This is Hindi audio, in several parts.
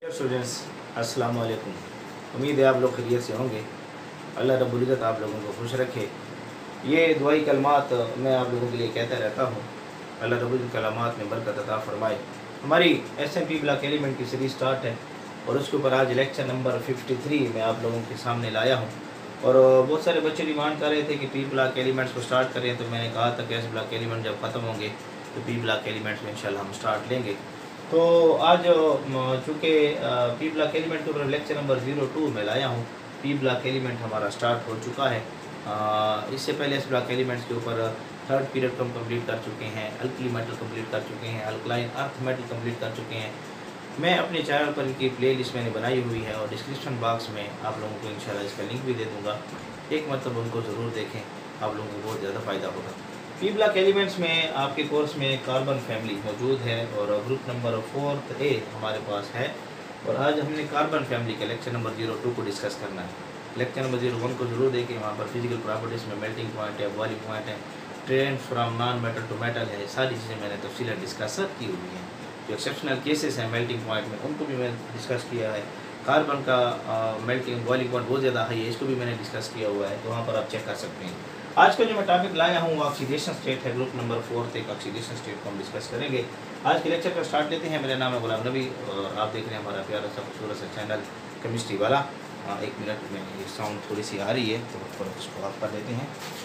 स्टूडेंट्स अस्सलाम वालेकुम। उम्मीद है आप लोग खैरियत से होंगे। अल्लाह रब्बुल इज़्ज़त आप लोगों को खुश रखे। ये दुआई कलमात मैं आप लोगों के लिए कहता रहता हूँ। अल्लाह रब्बुल इज़्ज़त कलमात में बरकत अता फरमाए। हमारी SMP ब्लॉक एलिमेंट की सीरीज़ स्टार्ट है और उसके ऊपर आज लेक्चर नंबर 53 मैं आप लोगों के सामने लाया हूँ। और बहुत सारे बच्चे डिमांड कर रहे थे कि पी ब्लॉक एलिमेंट्स को स्टार्ट करें, तो मैंने कहा था कि एस ब्लॉक एलिमेंट जब ख़त्म होंगे तो पी ब्लॉक एलिमेंट्स में इंशाल्लाह हम स्टार्ट लेंगे। तो आज चूँकि पी ब्लॉक एलिमेंट के ऊपर लेक्चर नंबर 02 में लाया हूँ। पी ब्लॉक एलिमेंट हमारा स्टार्ट हो चुका है। इससे पहले इस ब्लॉक एलिमेंट्स के ऊपर थर्ड पीरियड को हम कंप्लीट कर चुके हैं, अल्कली मेटल कंप्लीट कर चुके हैं, अल्कलाइन अर्थ मेटल कंप्लीट कर चुके हैं। मैं अपने चैनल पर इनकी प्लेलिस्ट मैंने बनाई हुई है और डिस्क्रिप्शन बॉक्स में आप लोगों को इंशाल्लाह इसका लिंक भी दे दूँगा। एक मतलब उनको ज़रूर देखें, आप लोगों को बहुत ज़्यादा फ़ायदा होगा। पी ब्लॉक एलिमेंट्स में आपके कोर्स में कार्बन फैमिली मौजूद है और ग्रुप नंबर 4 A हमारे पास है। और आज हमने कार्बन फैमिली के लेक्चर नंबर 02 को डिस्कस करना है। लेक्चर नंबर 01 को ज़रूर देखें, वहाँ पर फिजिकल प्रॉपर्टीज़ में मेल्टिंग पॉइंट है, बॉइलिंग पॉइंट है, trend from non metal to metal है, सारी चीज़ें मैंने तफसीलन डिस्कस की हुई हैं। जो एक्सेप्शनल केसेस हैं मेल्टिंग पॉइंट में उनको भी मैंने डिस्कस किया है। कार्बन का मेल्टिंग बॉइलिंग पॉइंट बहुत ज़्यादा हाई है, इसको भी मैंने डिस्कस किया हुआ है, तो वहाँ पर आप चेक कर सकते हैं। आज का जो मैं टॉपिक लाया हूँ वो ऑक्सीडेशन स्टेट है। ग्रुप नंबर 4 तक ऑक्सीडेशन स्टेट को हम डिस्कस करेंगे। आज के लेक्चर का स्टार्ट लेते हैं। मेरा नाम है गुलाम नबी और आप देख रहे हैं हमारा प्यारा सा खूबसूरत सा चैनल केमिस्ट्री वाला। 1 मिनट में ये साउंड थोड़ी सी आ रही है तो थोड़ा इसको ऑफ कर देते हैं।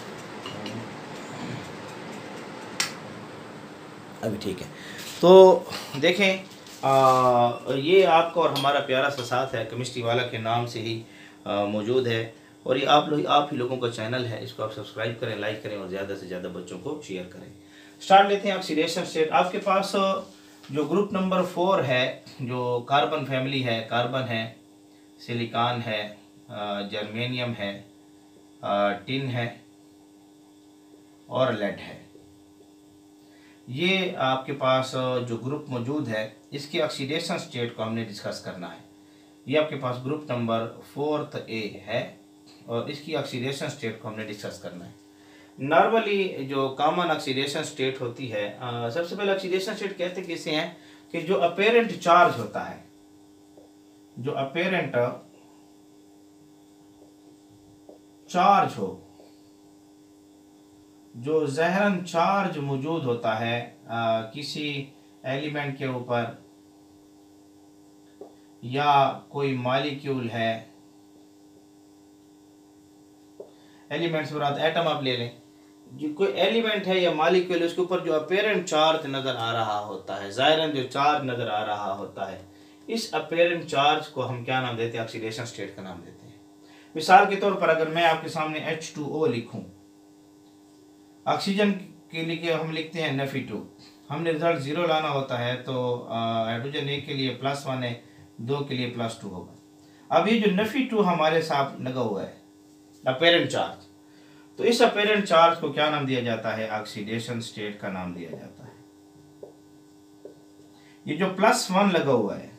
अभी ठीक है। तो देखें, ये आपका और हमारा प्यारा सा साथ है, केमिस्ट्री वाला के नाम से ही मौजूद है। और ये आप ही लोगों का चैनल है, इसको आप सब्सक्राइब करें, लाइक करें और ज़्यादा से ज़्यादा बच्चों को शेयर करें। स्टार्ट लेते हैं ऑक्सीडेशन स्टेट। आपके पास जो ग्रुप नंबर 4 है, जो कार्बन फैमिली है, कार्बन है, सिलिकॉन है, जर्मेनियम है, टिन है और लेड है। ये आपके पास जो ग्रुप मौजूद है इसकी ऑक्सीडेशन स्टेट को हमने डिस्कस करना है। ये आपके पास ग्रुप नंबर 4 A है और इसकी ऑक्सीडेशन स्टेट को हमने डिस्कस करना है। नॉर्मली जो कॉमन ऑक्सीडेशन स्टेट होती है, सबसे पहले ऑक्सीडेशन स्टेट कहते किसे हैं कि जो अपेरेंट चार्ज होता है, जो अपेरेंट चार्ज हो, जो ज़हरन चार्ज मौजूद होता है किसी एलिमेंट के ऊपर या कोई मॉलिक्यूल है, एलिमेंट्स मुराद एटम आप ले लें, जो कोई एलिमेंट है या मॉलिक्यूल उसके ऊपर जो अपेरेंट चार्ज नज़र आ रहा होता है, ज़ाहिरन जो चार्ज नज़र आ रहा होता है, इस अपेरेंट चार्ज को हम क्या नाम देते हैं? ऑक्सीडेशन स्टेट का नाम देते हैं। मिसाल के तौर पर अगर मैं आपके सामने H2O लिखूं, ऑक्सीजन के लिए हम लिखते हैं Fe2। हमने रिजल्ट 0 लाना होता है तो हाइड्रोजन 1 के लिए +1 है, 2 के लिए +2 होगा। अब ये जो Fe2 हमारे साथ लगा हुआ है अपेरेंट चार्ज, तो इस अपेरेंट चार्ज को क्या नाम दिया जाता है? ऑक्सीडेशन स्टेट का नाम दिया जाता है। ये जो +1 लगा हुआ है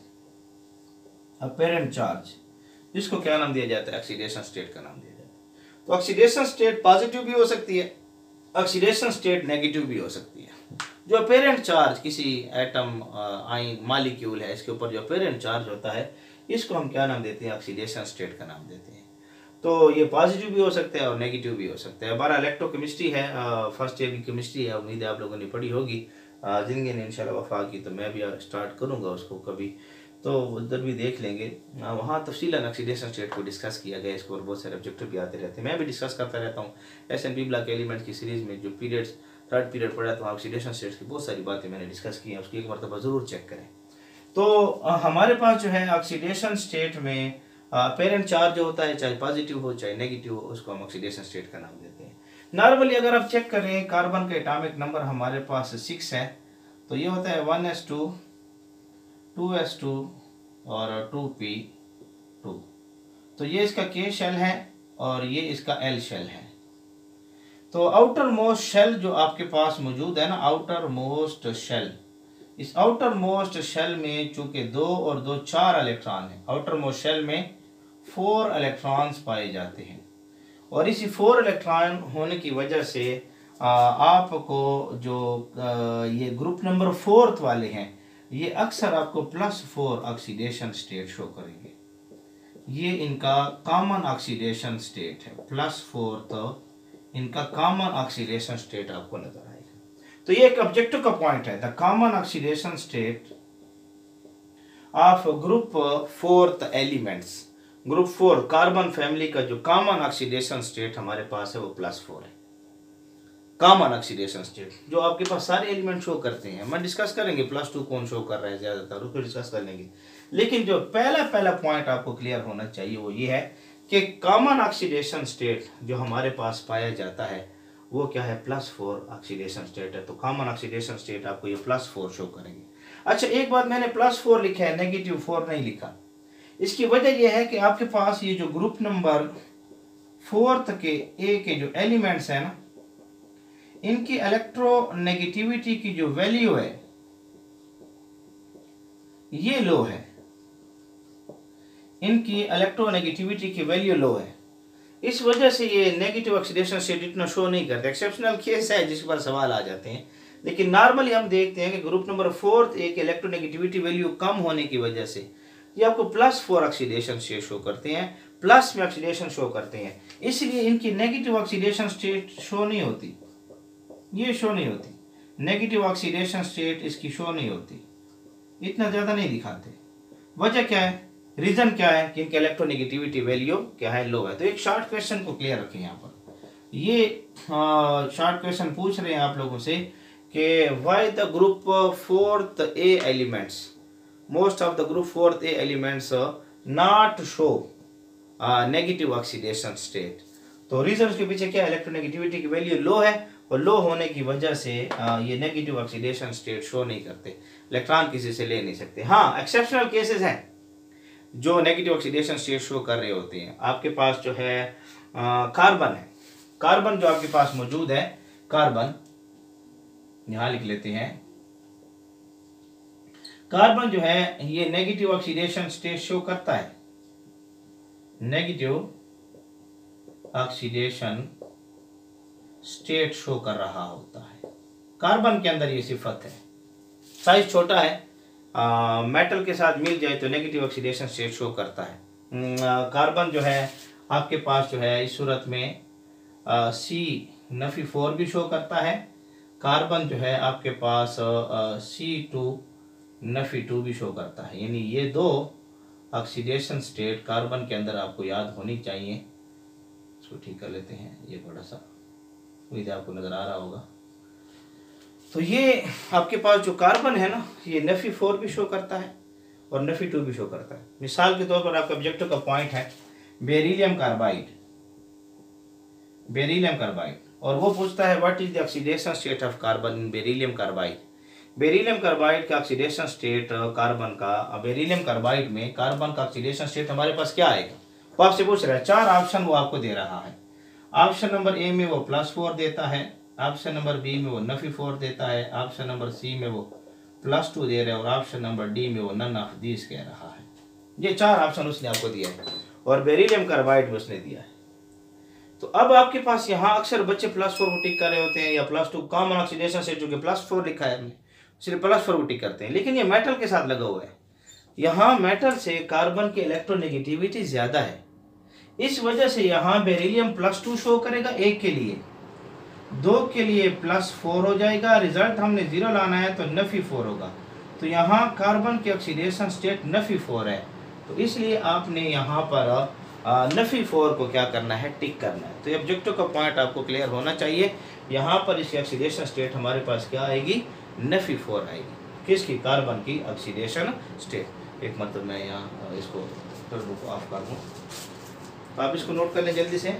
अपेरेंट चार्ज, इसको क्या नाम दिया जाता है? ऑक्सीडेशन स्टेट का नाम दिया जाता है। तो ऑक्सीडेशन स्टेट पॉजिटिव भी हो सकती है, ऑक्सीडेशन स्टेट नेगेटिव भी हो सकती है। जो अपेरेंट चार्ज किसी एटम आयन मॉलिक्यूल है, इसके ऊपर जो अपेरेंट चार्ज होता है, इसको हम क्या नाम देते हैं? ऑक्सीडेशन स्टेट का नाम देते हैं। तो ये पॉजिटिव भी हो सकता है और नेगेटिव भी हो सकता है। हमारा इलेक्ट्रोकेमिस्ट्री है, फर्स्ट ईयर की केमिस्ट्री है, उम्मीद है आप लोगों ने पढ़ी होगी। जिनके ने इंशाल्लाह वफा की तो मैं भी स्टार्ट करूँगा उसको कभी, तो उधर भी देख लेंगे। वहाँ तफसीलन ऑक्सीडेशन स्टेट को डिस्कस किया गया। इसको और बहुत सारे ऑब्जेक्टिव भी आते रहते हैं, मैं भी डिस्कस करता रहता हूँ। SMP ब्लॉक एलिमेंट की सीरीज़ में जो पीरियड्स थर्ड पीरियड पढ़ा तो ऑक्सीडेशन स्टेट्स की बहुत सारी बातें मैंने डिस्कस की हैं, उसकी एक मरतबा ज़रूर चेक करें। तो हमारे पास जो है ऑक्सीडेशन स्टेट में अपेरेंट चार्ज जो होता है, चाहे पॉजिटिव हो चाहे नेगेटिव हो, उसको हम ऑक्सीडेशन स्टेट का नाम देते हैं। नॉर्मली अगर आप चेक करें, कार्बन का एटॉमिक नंबर हमारे पास 6 है, तो ये होता है 1s2, 2s2 और 2p2। तो ये इसका K शेल है और ये इसका L शेल है। तो आउटर मोस्ट शेल जो आपके पास मौजूद है ना, आउटर मोस्ट शेल, इस आउटर मोस्ट शेल में चूंकि 2 और 2 4 इलेक्ट्रॉन है, आउटर मोस्ट शेल में 4 इलेक्ट्रॉन्स पाए जाते हैं। और इसी 4 इलेक्ट्रॉन होने की वजह से आपको जो ये ग्रुप नंबर 4 वाले हैं, ये अक्सर आपको +4 ऑक्सीडेशन स्टेट शो करेंगे। ये इनका कॉमन ऑक्सीडेशन स्टेट है, +4, तो इनका कॉमन ऑक्सीडेशन स्टेट आपको नजर आएगा। तो ये एक ऑब्जेक्टिव का पॉइंट है, the common oxidation state of group 4th elements. Group 4 carbon family का जो कॉमन ऑक्सीडेशन स्टेट हमारे पास है वो +4 है। कॉमन ऑक्सीडेशन स्टेट जो आपके पास सारे एलिमेंट शो करते हैं, मैं डिस्कस करेंगे +2 कौन शो कर रहा है ज्यादातर, उसको डिस्कस कर लेंगे। लेकिन जो पहला पॉइंट आपको क्लियर होना चाहिए वो ये है कि कॉमन ऑक्सीडेशन स्टेट जो हमारे पास पाया जाता है वो क्या है, +4 ऑक्सीडेशन स्टेट है। तो कॉमन ऑक्सीडेशन स्टेट आपको ये +4 शो करेंगे। अच्छा, एक बात, मैंने +4 लिखा है, -4 नहीं लिखा। इसकी वजह यह है कि आपके पास ये जो ग्रुप नंबर 4th के ए के जो एलिमेंट्स है ना, इनकी इलेक्ट्रोनेगेटिविटी की जो वैल्यू है ये लो है, इनकी इलेक्ट्रोनेगेटिविटी की वैल्यू लो है। इस वजह से ये नेगेटिव ऑक्सीडेशन स्टेट इतना शो नहीं करते। एक्सेप्शनल केस है जिस पर सवाल आ जाते हैं, लेकिन नॉर्मली हम देखते हैं कि ग्रुप नंबर 4th एक इलेक्ट्रोनेगेटिविटी वैल्यू कम होने की वजह से ये आपको +4 ऑक्सीडेशन स्टेट शो करते हैं, प्लस में ऑक्सीडेशन शो करते हैं। इसलिए इनकी नेगेटिव ऑक्सीडेशन स्टेट शो नहीं होती, ये शो नहीं होती, नेगेटिव ऑक्सीडेशन स्टेट इसकी शो नहीं होती, इतना ज्यादा नहीं दिखाते। वजह क्या है, रीजन क्या है कि इनकी इलेक्ट्रोनेगेटिविटी वैल्यू क्या है, लो है। तो एक शॉर्ट क्वेश्चन को क्लियर रखें यहाँ पर। ये शॉर्ट क्वेश्चन पूछ रहे हैं आप लोगों से कि why the group 4th A elements, most of the group 4th A elements not show negative oxidation state. तो रीजन के पीछे क्या है, इलेक्ट्रोनेगेटिविटी की वैल्यू लो है और लो होने की वजह से ये नेगेटिव ऑक्सीडेशन स्टेट शो नहीं करते, इलेक्ट्रॉन किसी से ले नहीं सकते। हाँ, एक्सेप्शनल केसेस हैं जो नेगेटिव ऑक्सीडेशन स्टेट शो कर रहे होते हैं। आपके पास जो है कार्बन है, कार्बन जो आपके पास मौजूद है, कार्बन यहां लिख लेते हैं, कार्बन जो है ये नेगेटिव ऑक्सीडेशन स्टेट शो करता है, नेगेटिव ऑक्सीडेशन स्टेट शो कर रहा होता है। कार्बन के अंदर ये सिफत है, साइज छोटा है, मेटल के साथ मिल जाए तो नेगेटिव ऑक्सीडेशन स्टेट शो करता है। कार्बन जो है आपके पास जो है इस सूरत में C-4 भी शो करता है, कार्बन जो है आपके पास C2-2 भी शो करता है। यानी ये दो ऑक्सीडेशन स्टेट कार्बन के अंदर आपको याद होनी चाहिए। इसको ठीक कर लेते हैं, ये थोड़ा सा उम्मीद आपको नजर आ रहा होगा। तो ये आपके पास जो कार्बन है ना, ये Fe4 भी शो करता है और Fe2 भी शो करता है। मिसाल के तौर पर आपका ऑब्जेक्टिव का पॉइंट है बेरिलियम कार्बाइड, बेरिलियम कार्बाइड, और वो पूछता है what is the oxidation state of carbon in beryllium carbide. Beryllium carbide का ऑक्सीडेशन स्टेट कार्बन का, बेरिलियम कार्बाइड में कार्बन का ऑक्सीडेशन स्टेट हमारे पास क्या आएगा, वो आपसे पूछ रहा है। 4 ऑप्शन वो आपको दे रहा है। ऑप्शन नंबर ए में वो +4 देता है, ऑप्शन नंबर बी में वो Fe4 देता है, ऑप्शन नंबर सी में वो +2 दे रहा है, और ऑप्शन नंबर डी में वो नन ऑफ दीस कह रहा है। ये 4 ऑप्शन उसने आपको दिया है और बेरिलियम कार्बाइड में उसने दिया है। तो अब आपके पास यहाँ अक्सर बच्चे +4 को टिक कर रहे होते हैं, या +2 कॉमन ऑक्सीडेशन से जो कि +4 लिखा है हमने, सिर्फ +4 को टिक करते हैं। लेकिन ये मेटल के साथ लगा हुआ है, यहाँ मेटल से कार्बन की इलेक्ट्रोनेगेटिविटी ज्यादा है, इस वजह से यहाँ बेरिलियम +2 शो करेगा, 1 के लिए, 2 के लिए +4 हो जाएगा। रिजल्ट हमने 0 लाना है तो Fe4 होगा। तो यहाँ कार्बन की ऑक्सीडेशन स्टेट Fe4 है, तो इसलिए आपने यहाँ पर Fe4 को क्या करना है, टिक करना है। तो ये ऑब्जेक्टिव का पॉइंट आपको क्लियर होना चाहिए। यहाँ पर इसकी ऑक्सीडेशन स्टेट हमारे पास क्या आएगी, Fe4 आएगी। किसकी, कार्बन की ऑक्सीडेशन स्टेट। एक मतलब मैं यहाँ इसको टर्बो को ऑफ कर दूँ, तो आप इसको नोट कर लें जल्दी से।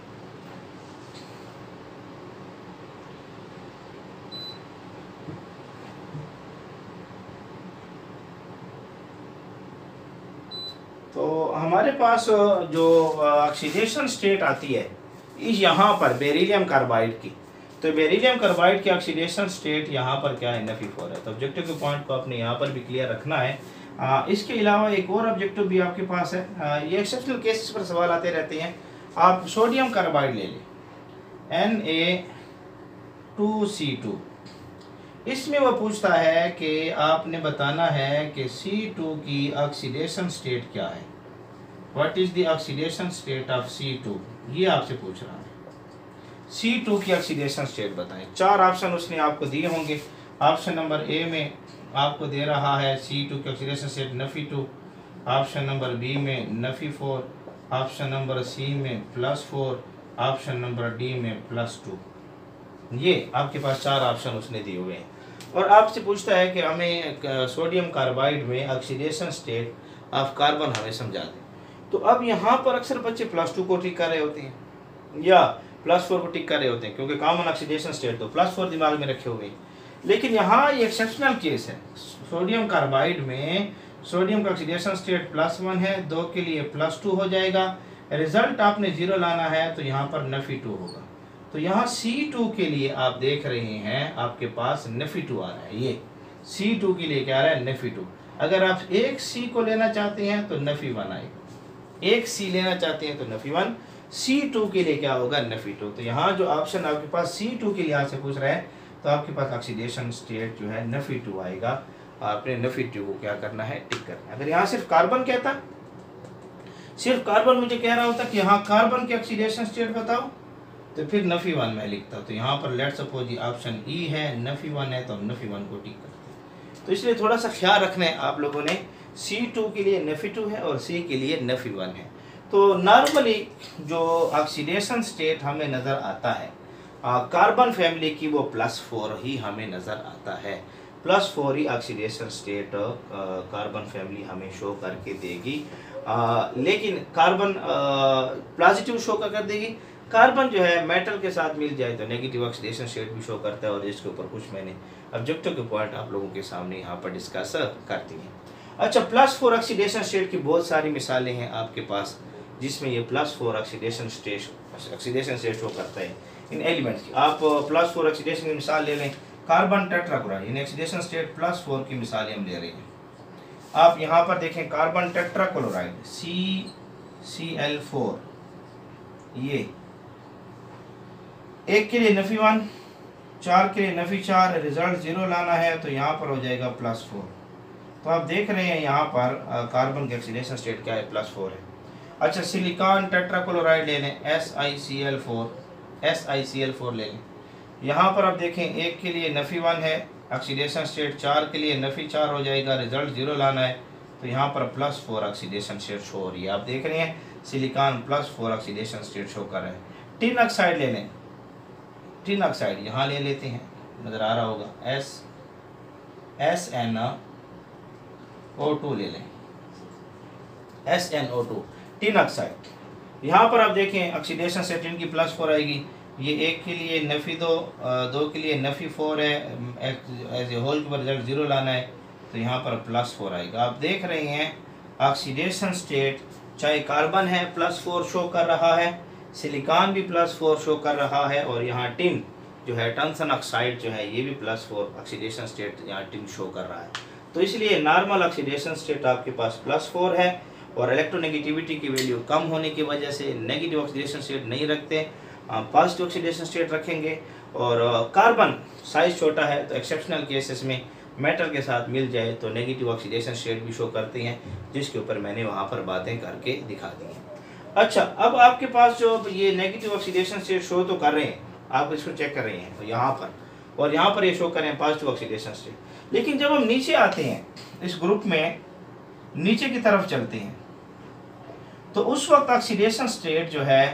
तो हमारे पास जो ऑक्सीडेशन स्टेट आती है इस यहाँ पर बेरिलियम कार्बाइड की, तो बेरिलियम कार्बाइड की ऑक्सीडेशन स्टेट यहाँ पर क्या है, Fe4 है। तो ऑब्जेक्टिव के पॉइंट को आपने यहाँ पर भी क्लियर रखना है। इसके अलावा एक और ऑब्जेक्टिव भी आपके पास है, ये एक्सेप्शनल केसेस पर सवाल आते रहते हैं। आप सोडियम कार्बाइड ले लें, Na2C2, इसमें वो पूछता है कि आपने बताना है कि C2 की ऑक्सीडेशन स्टेट क्या है, what is the oxidation state of C2, ये आपसे पूछ रहा है। C2 की ऑक्सीडेशन स्टेट बताएं। 4 ऑप्शन उसने आपको दिए होंगे। ऑप्शन नंबर ए में आपको दे रहा है C2 की oxidation state Fe2, option number B में Fe4, ऑप्शन नंबर सी में +4, ऑप्शन नंबर डी में +2। ये आपके पास 4 ऑप्शन उसने दिए हुए हैं और आपसे पूछता है कि हमें सोडियम कार्बाइड में ऑक्सीडेशन स्टेट ऑफ कार्बन हमें समझा दें। तो अब यहाँ पर अक्सर बच्चे +2 को टिक कर रहे होते हैं या +4 को टिक कर रहे होते हैं, क्योंकि कॉमन ऑक्सीडेशन स्टेट तो +4 दिमाग में रखे हुए हैं। लेकिन यहाँ ये एक्सेप्शनल केस है, सोडियम कार्बाइड में सोडियम का ऑक्सीडेशन स्टेट +1 है, 2 के लिए +2 हो जाएगा। रिजल्ट आपने 0 लाना है तो यहाँ पर Fe2 होगा। तो यहाँ C2 के लिए आप देख रहे हैं आपके पास Fe2 आ रहा है। ये C2 के लिए क्या आ रहा है, Fe2। अगर आप एक C को लेना चाहते हैं तो Fe1 आएगा, एक C लेना चाहते हैं तो Fe1, C2 के लिए क्या होगा, Fe2। तो यहाँ जो ऑप्शन आपके पास C2 के लिए से पूछ रहे हैं तो आपके पास ऑक्सीडेशन स्टेट जो है Fe2 आएगा। आपने Fe2 को क्या करना है, टिक करना है। अगर यहाँ सिर्फ कार्बन कहता, सिर्फ कार्बन मुझे कह रहा होता कि यहाँ कार्बन की ऑक्सीडेशन स्टेट बताओ, तो फिर Fe1 में लिखता। तो यहाँ पर लेट्स सपोज ऑप्शन ई है, Fe1 है, तो Fe1 को टिक करते हैं। तो इसलिए थोड़ा सा ख्याल रखना है आप लोगों ने, C2 के लिए Fe2 है और C के लिए Fe1 है। तो नॉर्मली जो ऑक्सीडेशन स्टेट हमें नज़र आता है कार्बन फैमिली की, वो +4 ही हमें नज़र आता है। +4 ही ऑक्सीडेशन स्टेट कार्बन फैमिली हमें शो करके देगी। लेकिन कार्बन पॉजिटिव शो कर देगी। कार्बन जो है मेटल के साथ मिल जाए तो नेगेटिव ऑक्सीडेशन स्टेट भी शो करता है, और इसके ऊपर कुछ मैंने ऑब्जेक्टिव के पॉइंट आप लोगों के सामने यहाँ पर डिस्कस करती हैं। अच्छा, +4 ऑक्सीडेशन स्टेट की बहुत सारी मिसालें हैं आपके पास, जिसमें ये +4 ऑक्सीडेशन स्टेट शो करता है इन एलिमेंट्स की। आप +4 ऑक्सीडेशन की मिसाल ले लें, कार्बन टेट्राक्लोराइड, इन ऑक्सीडेशन स्टेट +4 की मिसालें हम ले रहे हैं। आप यहाँ पर देखें कार्बन टेट्राक्लोराइड CCl4, ये एक के लिए Fe1, 4 के लिए Fe4, रिजल्ट 0 लाना है तो यहाँ पर हो जाएगा +4। तो आप देख रहे हैं यहाँ पर कार्बन की ऑक्सीडेशन स्टेट क्या है, +4 है। अच्छा, सिलिकॉन टेट्राक्लोराइड ले लें, SiCl4 ले लें। यहाँ पर आप देखें एक के लिए Fe1 है, ऑक्सीडेशन स्टेट 4 के लिए Fe4 हो जाएगा, रिजल्ट 0 लाना है तो यहाँ पर +4 ऑक्सीडेशन स्टेट शो हो रही है। आप देख रहे हैं सिलिकॉन +4 ऑक्सीडेशन स्टेट शो कर रहे हैं। टिन ऑक्साइड ले लें, टिन ऑक्साइड यहाँ ले लेते हैं, नज़र आ रहा होगा, SnO2 ले लें, SnO2 टिन ऑक्साइड। यहाँ पर आप देखें ऑक्सीडेशन स्टेट टिन की +4 आएगी। ये एक के लिए Fe2, 2 के लिए Fe4 है, एज ए होल के ऊपर रिजल्ट 0 लाना है तो यहाँ पर +4 आएगा। आप देख रहे हैं ऑक्सीडेशन स्टेट चाहे कार्बन है +4 शो कर रहा है, सिलिकॉन भी +4 शो कर रहा है, और यहाँ टिन जो है टंगस्टन ऑक्साइड जो है ये भी +4 ऑक्सीडेशन स्टेट यहाँ टिन शो कर रहा है। तो इसलिए नॉर्मल ऑक्सीडेशन स्टेट आपके पास +4 है, और इलेक्ट्रोनेगेटिविटी की वैल्यू कम होने की वजह से नेगेटिव ऑक्सीडेशन स्टेट नहीं रखते, पॉजिटिव ऑक्सीडेशन स्टेट रखेंगे। और कार्बन साइज छोटा है तो एक्सेप्शनल केसेस में मेटल के साथ मिल जाए तो नेगेटिव ऑक्सीडेशन स्टेट भी शो करते हैं, जिसके ऊपर मैंने वहाँ पर बातें करके दिखा दी हैं। अच्छा, अब आपके पास जो ये नेगेटिव ऑक्सीडेशन स्टेट शो तो कर रहे हैं, आप इसको चेक कर रहे हैं तो यहाँ पर, और यहाँ पर ये शो कर रहे हैं पॉजिटिव ऑक्सीडेशन स्टेट। लेकिन जब हम नीचे आते हैं इस ग्रुप में, नीचे की तरफ चलते हैं, तो उस वक्त ऑक्सीडेशन स्टेट जो है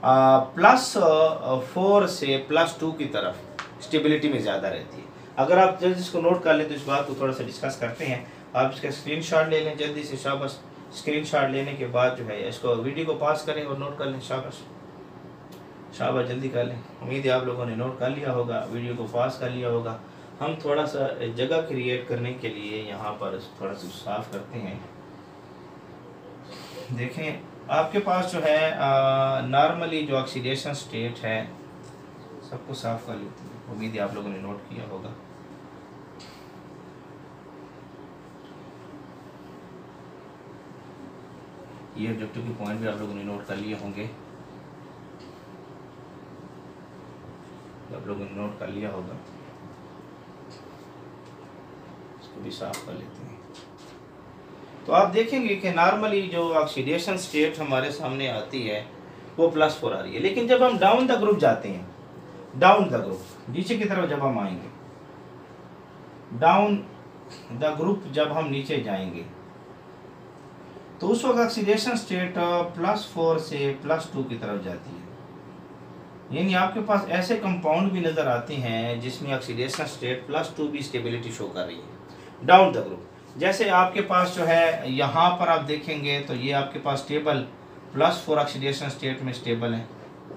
+4 से +2 की तरफ स्टेबिलिटी में ज़्यादा रहती है। अगर आप जल्दी इसको नोट कर लें तो इस बात को थोड़ा सा डिस्कस करते हैं। आप इसका स्क्रीनशॉट ले लें जल्दी से, शाबाश। स्क्रीनशॉट लेने के बाद जो है इसको वीडियो को पास करें और नोट कर लें, शाबाश शाबाश, जल्दी कर लें। उम्मीद है आप लोगों ने नोट कर लिया होगा, वीडियो को पास कर लिया होगा। हम थोड़ा सा जगह क्रिएट करने के लिए यहाँ पर थोड़ा सा साफ करते हैं। देखें आपके पास जो है नॉर्मली जो ऑक्सीडेशन स्टेट है, सबको साफ कर लेते हैं, उम्मीद है आप लोगों ने नोट किया होगा। ये ऑब्जेक्टिव के पॉइंट भी आप लोगों ने नोट कर लिए होंगे, आप लोगों ने नोट कर लिया होगा। इसको भी साफ कर लेते हैं। तो आप देखेंगे कि नॉर्मली जो ऑक्सीडेशन स्टेट हमारे सामने आती है वो +4 आ रही है, लेकिन जब हम डाउन द ग्रुप जाते हैं, डाउन द ग्रुप नीचे की तरफ जब हम आएंगे, डाउन द ग्रुप जब हम नीचे जाएंगे तो उस वक्त ऑक्सीडेशन स्टेट +4 से +2 की तरफ जाती है। यानी आपके पास ऐसे कंपाउंड भी नज़र आते हैं जिसमें ऑक्सीडेशन स्टेट +2 भी स्टेबिलिटी शो कर रही है डाउन द ग्रुप। जैसे आपके पास जो है यहाँ पर आप देखेंगे तो ये आपके पास स्टेबल +4 ऑक्सीडेशन स्टेट में स्टेबल है,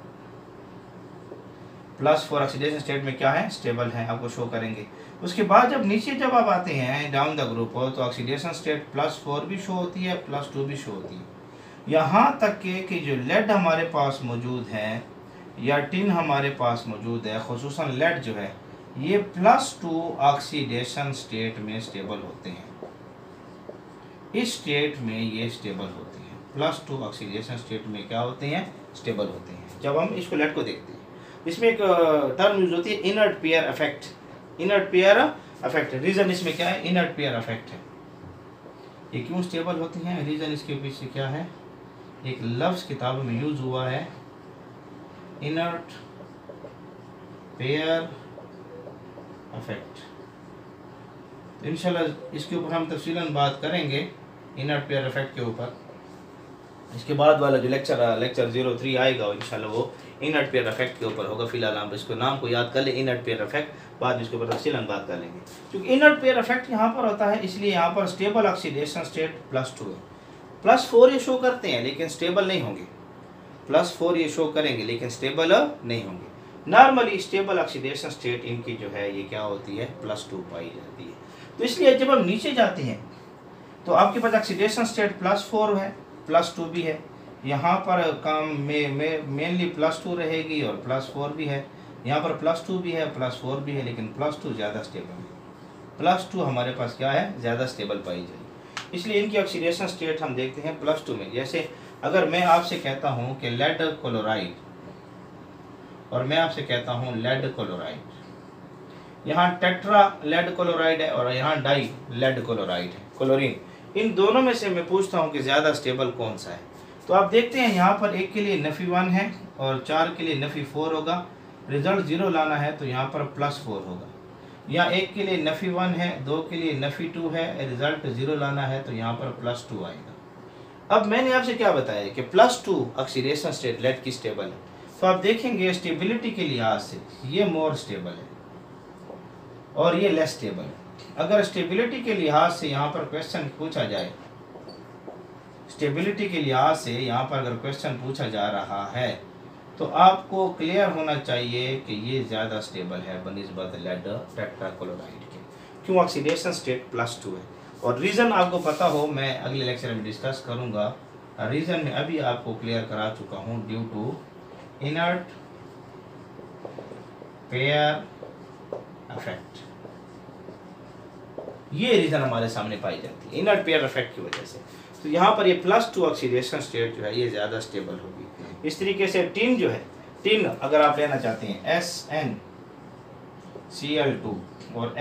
+4 ऑक्सीडेशन स्टेट में क्या है, स्टेबल है, आपको शो करेंगे। उसके बाद जब नीचे जब आप आते हैं डाउन द ग्रुप तो ऑक्सीडेशन स्टेट +4 भी शो होती है, +2 भी शो होती है। यहाँ तक कि जो लेड हमारे पास मौजूद है या टिन हमारे पास मौजूद है, खुसूसन लेड जो है ये +2 ऑक्सीडेशन स्टेट में स्टेबल होते हैं। इस स्टेट में ये स्टेबल होते हैं, +2 ऑक्सीडेशन स्टेट में क्या होते हैं, स्टेबल होते हैं। जब हम इसको लेड को देखते हैं इसमें एक टर्म यूज होती है inert pair effect. Inert pair effect reason इसमें क्या है, इनर्ट पेयर इफेक्ट है। ये क्यों स्टेबल होती हैं, रीजन इसके पीछे क्या है, एक लफ्ज़ किताबों में यूज हुआ है इनर्ट पेयर इफेक्ट। इंशाल्लाह इसके ऊपर हम तफसीलन बात करेंगे इनर्ट पेयर इफेक्ट के ऊपर। इसके बाद वाला जो लेक्चर 03 आएगा इंशाल्लाह वो इनर्ट पेयर इफेक्ट के ऊपर होगा। फिलहाल हम इसको नाम को याद कर ले, इनर्ट पेयर इफेक्ट, बाद में इसके ऊपर तफसीलन बात कर लेंगे। क्योंकि इनर्ट पेयर इफेक्ट यहाँ पर होता है इसलिए यहाँ पर स्टेबल ऑक्सीडेशन स्टेट +2 है। +4 ये शो करते हैं लेकिन स्टेबल नहीं होंगे, +4 ये शो करेंगे लेकिन स्टेबल नहीं होंगे। नॉर्मली स्टेबल ऑक्सीडेशन स्टेट इनकी जो है ये क्या होती है, +2 पाई जाती है। तो इसलिए जब हम नीचे जाते हैं तो आपके पास ऑक्सीडेशन स्टेट +4 है, +2 भी है। यहाँ पर काम में मेनली +2 रहेगी और +4 भी है। यहाँ पर +2 भी है, +4 भी है, लेकिन +2 ज़्यादा स्टेबल है। +2 हमारे पास क्या है, ज़्यादा स्टेबल पाई जाएगी। इसलिए इनकी ऑक्सीडेशन स्टेट हम देखते हैं +2 में। जैसे अगर मैं आपसे कहता हूँ कि लेड क्लोराइड और मैं आपसे कहता हूँ लेड क्लोराइड, यहाँ टेट्रा लेड क्लोराइड है और यहाँ डाई लेड क्लोराइड है, क्लोरीन, इन दोनों में से मैं पूछता हूँ कि ज़्यादा स्टेबल कौन सा है। तो आप देखते हैं यहाँ पर एक के लिए -1 है और 4 के लिए -4 होगा। रिजल्ट 0 लाना है तो यहाँ पर +4 होगा। यहाँ एक के लिए -1 है, 2 के लिए -2 है, रिजल्ट 0 लाना है तो यहाँ पर +2 आएगा। अब मैंने आपसे क्या बताया कि +2 ऑक्सीडेशन स्टेट लेड की स्टेबल है। तो आप देखेंगे स्टेबिलिटी के लिहाज से ये मोर स्टेबल है और ये लेस स्टेबल है। अगर स्टेबिलिटी के लिहाज से यहाँ पर क्वेश्चन पूछा जाए, स्टेबिलिटी के लिहाज से यहाँ पर अगर क्वेश्चन पूछा जा रहा है तो आपको क्लियर होना चाहिए कि ये ज़्यादा स्टेबल है बनिस्बत लेड टेट्राक्लोराइड के। क्यों, ऑक्सीडेशन स्टेट +2 है और रीज़न आपको पता हो मैं अगले लेक्चर में डिस्कस करूँगा। रीज़न में अभी आपको क्लियर करा चुका हूँ, due to inert pair effect. ये रीज़न हमारे सामने पाई जाती है इनर्ट पेयर इफेक्ट की वजह से। तो यहाँ पर ये +2 ऑक्सीडेशन स्टेट जो है ये ज़्यादा स्टेबल होगी। इस तरीके से टिन जो है, टिन अगर आप लेना चाहते हैं SnCl2 और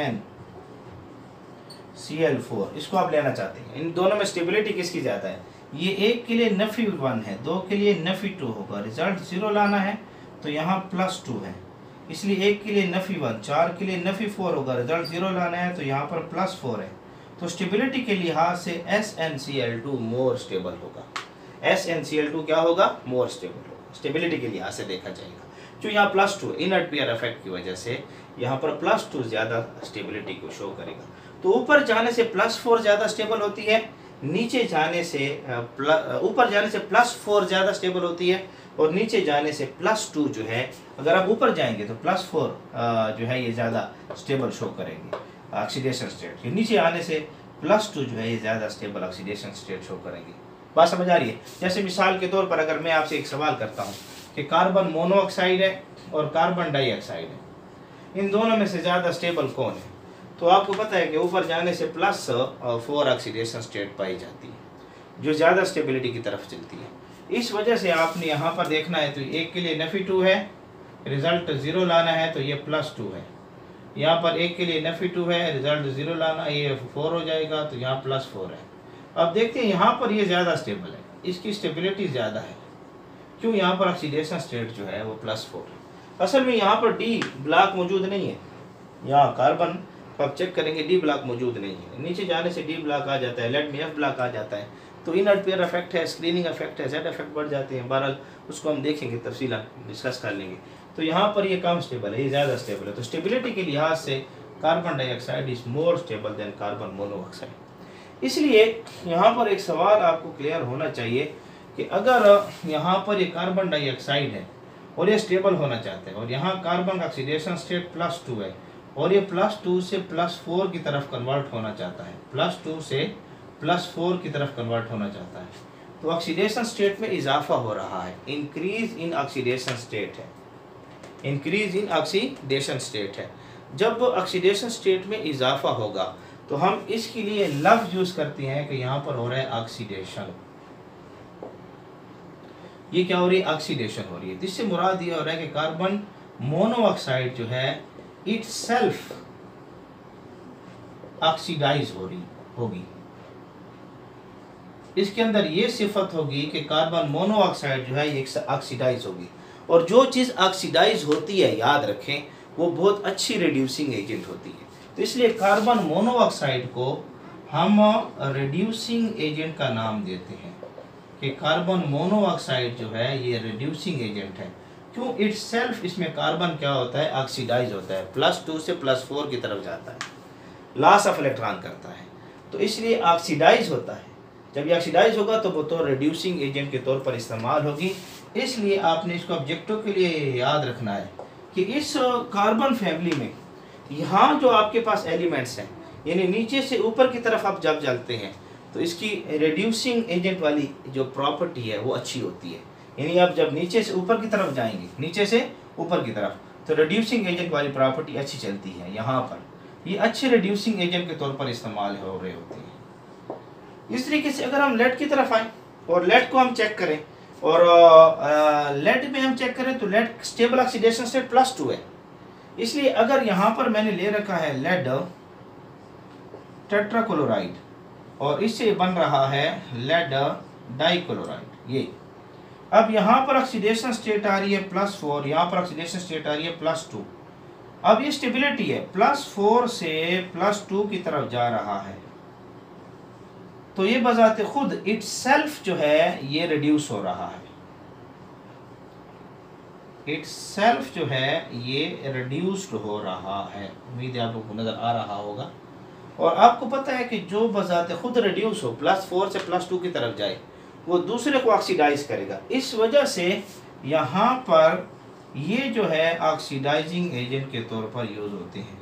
SnCl4, इसको आप लेना चाहते हैं, इन दोनों में स्टेबिलिटी किसकी ज़्यादा है, ये एक के लिए -1 है, 2 के लिए -2 होगा। रिजल्ट 0 लाना है तो यहाँ +2 है, इसलिए एक के लिए -1, 4 के लिए -4 होगा। रिजल्ट 0 लाना है तो यहाँ पर +4 है। तो स्टेबिलिटी के लिहाज से SnCl2 मोर स्टेबल होगा। SnCl2 क्या होगा, मोर स्टेबल होगा, स्टेबिलिटी के लिहाज से देखा जाएगा। जो यहाँ +2 इनर्ट पेयर इफेक्ट की वजह से यहाँ पर +2 ज़्यादा स्टेबिलिटी को शो करेगा। तो ऊपर जाने से +4 ज़्यादा स्टेबल होती है, नीचे जाने से ऊपर जाने से +4 ज़्यादा स्टेबल होती है और नीचे जाने से +2 जो है, अगर आप ऊपर जाएंगे तो +4 जो है ये ज़्यादा स्टेबल शो करेंगे ऑक्सीडेशन स्टेट। नीचे आने से +2 जो है ये ज़्यादा स्टेबल ऑक्सीडेशन स्टेट शो करेंगे। बात समझ आ रही है। जैसे मिसाल के तौर पर अगर मैं आपसे एक सवाल करता हूँ कि कार्बन मोनोऑक्साइड है और कार्बन डाइऑक्साइड है, इन दोनों में से ज़्यादा स्टेबल कौन है, तो आपको पता है कि ऊपर जाने से +4 ऑक्सीडेशन स्टेट पाई जाती है जो ज़्यादा स्टेबिलिटी की तरफ चलती है। इस वजह से आपने यहाँ पर देखना है तो एक के लिए -2 है, रिजल्ट 0 लाना है तो ये +2 है। यहाँ पर एक के लिए Fe2 है, रिजल्ट 0 लाना, ये 4 हो जाएगा, तो यहाँ +4 है। अब देखते हैं यहाँ पर ये ज़्यादा स्टेबल है, इसकी स्टेबिलिटी ज़्यादा है। क्यों? यहाँ पर ऑक्सीडेशन स्टेट जो है वो +4 है। असल में यहाँ पर D ब्लॉक मौजूद नहीं है, यहाँ कार्बन को आप चेक करेंगे D ब्लॉक मौजूद नहीं है। नीचे जाने से D ब्लॉक आ जाता है, लेड में F ब्लॉक आ जाता है, तो इनर्ट पेयर इफेक्ट है, स्क्रीनिंग इफेक्ट है, Z इफेक्ट बढ़ जाते हैं। बहरहाल उसको हम देखेंगे, तफसीलन डिस्कस कर लेंगे। तो यहाँ पर ये कम स्टेबल है, ये ज़्यादा स्टेबल है। तो स्टेबिलिटी के लिहाज से carbon dioxide is more stable than carbon monoxide. इसलिए यहाँ पर एक सवाल आपको क्लियर होना चाहिए कि अगर यहाँ पर ये कार्बन डाइऑक्साइड है और ये स्टेबल होना चाहते हैं, और यहाँ कार्बन का ऑक्सीडेशन स्टेट +2 है, और ये +2 से +4 की तरफ कन्वर्ट होना चाहता है, +2 से +4 की तरफ कन्वर्ट होना चाहता है, तो ऑक्सीडेशन स्टेट में इजाफा हो रहा है, इंक्रीज इन ऑक्सीडेशन स्टेट है, इंक्रीज इन ऑक्सीडेशन स्टेट है। जब ऑक्सीडेशन स्टेट में इजाफा होगा तो हम इसके लिए लफ्ज यूज करते हैं कि यहाँ पर हो रहा है ऑक्सीडेशन। ये क्या हो रही है? ऑक्सीडेशन हो रही है। जिससे मुराद ये हो रहा है कि कार्बन मोनोऑक्साइड जो है इट सेल्फ ऑक्सीडाइज हो रही होगी। इसके अंदर ये सिफत होगी कि कार्बन मोनोऑक्साइड जो है ये ऑक्सीडाइज होगी, और जो चीज़ ऑक्सीडाइज होती है, याद रखें, वो बहुत अच्छी रिड्यूसिंग एजेंट होती है। तो इसलिए कार्बन मोनोऑक्साइड को हम रिड्यूसिंग एजेंट का नाम देते हैं कि कार्बन मोनोऑक्साइड जो है ये रिड्यूसिंग एजेंट है। क्यों? इट सेल्फ, इसमें कार्बन क्या होता है? ऑक्सीडाइज होता है, +2 से +4 की तरफ जाता है, लॉस ऑफ इलेक्ट्रॉन करता है, तो इसलिए ऑक्सीडाइज होता है। जब ये ऑक्सीडाइज होगा तो वो तो रिड्यूसिंग एजेंट के तौर पर इस्तेमाल होगी। इसलिए आपने इसको ऑब्जेक्टिव के लिए याद रखना है कि इस कार्बन फैमिली में यहाँ जो आपके पास एलिमेंट्स हैं, यानी नीचे से ऊपर की तरफ आप जब जलते हैं तो इसकी रिड्यूसिंग एजेंट वाली जो प्रॉपर्टी है वो अच्छी होती है। यानी आप जब नीचे से ऊपर की तरफ जाएंगे, नीचे से ऊपर की तरफ, तो रिड्यूसिंग एजेंट वाली प्रॉपर्टी अच्छी चलती है। यहाँ पर ये अच्छे रिड्यूसिंग एजेंट के तौर पर इस्तेमाल हो रहे होते हैं। इस तरीके से अगर हम लेड की तरफ आए और लेड को हम चेक करें, और लेड में हम चेक करें तो लेड स्टेबल ऑक्सीडेशन स्टेट +2 है। इसलिए अगर यहाँ पर मैंने ले रखा है लेड टेट्राक्लोराइड और इससे बन रहा है लेड डाइक्लोराइड, ये अब यहाँ पर ऑक्सीडेशन स्टेट आ रही है +4, यहाँ पर ऑक्सीडेशन स्टेट आ रही है +2। अब ये स्टेबिलिटी है, +4 से +2 की तरफ जा रहा है, तो ये बजाते खुद इट सेल्फ जो है ये रिड्यूस हो रहा है, इट सेल्फ जो है ये रिड्यूस्ड हो रहा है। उम्मीद है आप लोगों को नजर आ रहा होगा। और आपको पता है कि जो बजाते खुद रिड्यूस हो, +4 से +2 की तरफ जाए, वो दूसरे को ऑक्सीडाइज करेगा। इस वजह से यहाँ पर ये जो है ऑक्सीडाइजिंग एजेंट के तौर पर यूज होते हैं,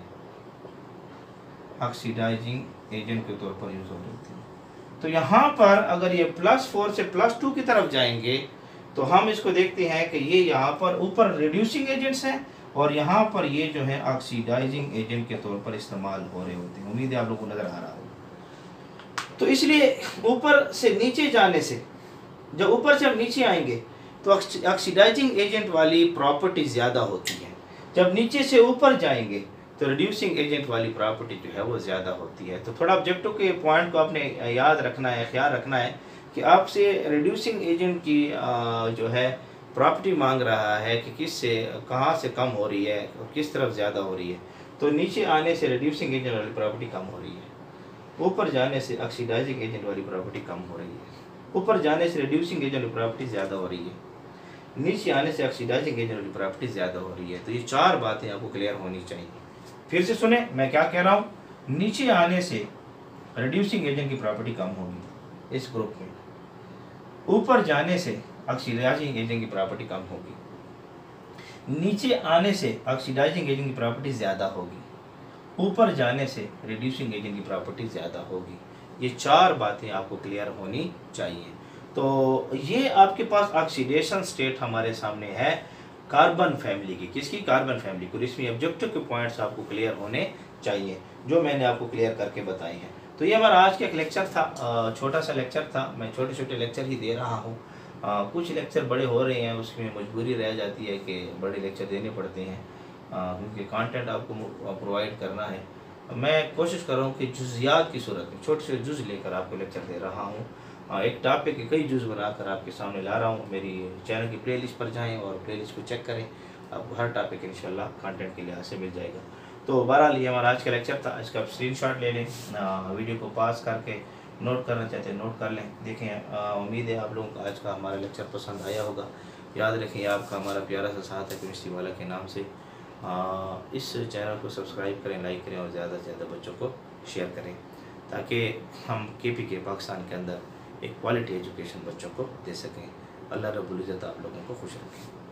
ऑक्सीडाइजिंग एजेंट के तौर पर यूज होते हैं। तो यहाँ पर अगर ये +4 से +2 की तरफ जाएंगे तो हम इसको देखते हैं कि ये यहाँ पर ऊपर रिड्यूसिंग एजेंट्स हैं और यहाँ पर ये जो है ऑक्सीडाइजिंग एजेंट के तौर पर इस्तेमाल हो रहे होते हैं। उम्मीद है आप लोगों को नजर आ रहा होगा। तो इसलिए ऊपर से नीचे जाने से, जब ऊपर से हम नीचे आएंगे तो ऑक्सीडाइजिंग एजेंट वाली प्रॉपर्टी ज़्यादा होती है, जब नीचे से ऊपर जाएंगे तो रिड्यूसिंग एजेंट वाली प्रॉपर्टी जो है वो ज़्यादा होती है। तो थोड़ा ऑब्जेक्टिव के पॉइंट को आपने याद रखना है, ख्याल रखना है कि आपसे रिड्यूसिंग एजेंट की जो है प्रॉपर्टी मांग रहा है कि किस से कहाँ से कम हो रही है और किस तरफ ज़्यादा हो रही है। तो नीचे आने से रिड्यूसिंग एजेंट वाली प्रॉपर्टी कम हो रही है, ऊपर जाने से ऑक्सीडाइजिंग एजेंट वाली प्रॉपर्टी कम हो रही है, ऊपर जाने से रिड्यूसिंग एजेंट वाली प्रॉपर्टी ज़्यादा हो रही है, नीचे आने से ऑक्सीडाइजिंग एजेंट वाली प्रॉपर्टी ज़्यादा हो रही है। तो ये चार बातें आपको क्लियर होनी चाहिए। फिर से सुने मैं क्या कह रहा हूँ, नीचे आने से रिड्यूसिंग एजेंट की प्रॉपर्टी कम होगी इस ग्रुप में, ऊपर जाने से ऑक्सीडाइजिंग एजेंट की प्रॉपर्टी कम होगी, नीचे आने से ऑक्सीडाइजिंग एजेंट की प्रॉपर्टी ज़्यादा होगी, ऊपर जाने से रिड्यूसिंग एजेंट की प्रॉपर्टी ज़्यादा होगी। ये चार बातें आपको क्लियर होनी चाहिए। तो ये आपके पास ऑक्सीडेशन स्टेट हमारे सामने है कार्बन फैमिली की। किसकी? कार्बन फैमिली को। इसमें ऑब्जेक्टिव के पॉइंट्स आपको क्लियर होने चाहिए जो मैंने आपको क्लियर करके बताए हैं। तो ये हमारा आज का एक लेक्चर था, छोटा सा लेक्चर था। मैं छोटे छोटे लेक्चर ही दे रहा हूँ। कुछ लेक्चर बड़े हो रहे हैं, उसमें मजबूरी रह जाती है कि बड़े लेक्चर देने पड़ते हैं। क्योंकि कंटेंट आपको प्रोवाइड करना है। मैं कोशिश कर रहा हूँ कि जुज़ियात की सूरत में छोटे से जुज़ लेकर आपको लेक्चर दे रहा हूँ। एक टॉपिक के कई जुज़ बनाकर आपके सामने ला रहा हूँ। मेरी चैनल की प्लेलिस्ट पर जाएं और प्लेलिस्ट को चेक करें, आपको हर टॉपिक इंशाल्लाह कंटेंट के लिहाज से मिल जाएगा। तो बहरहाल ये हमारा आज का लेक्चर था। इसका आप स्क्रीनशॉट ले लें, वीडियो को पास करके नोट करना चाहते हैं नोट कर लें। देखें, उम्मीद है आप लोगों को आज का हमारा लेक्चर पसंद आया होगा। याद रखें आपका हमारा प्यारा सा साथ है केमिस्ट्री वाला के नाम से। इस चैनल को सब्सक्राइब करें, लाइक करें और ज़्यादा से ज़्यादा बच्चों को शेयर करें, ताकि हम KPK पाकिस्तान के अंदर एक क्वालिटी एजुकेशन बच्चों को दे सकें। अल्लाह रब्बुल इज़्ज़त आप लोगों को खुश रखें।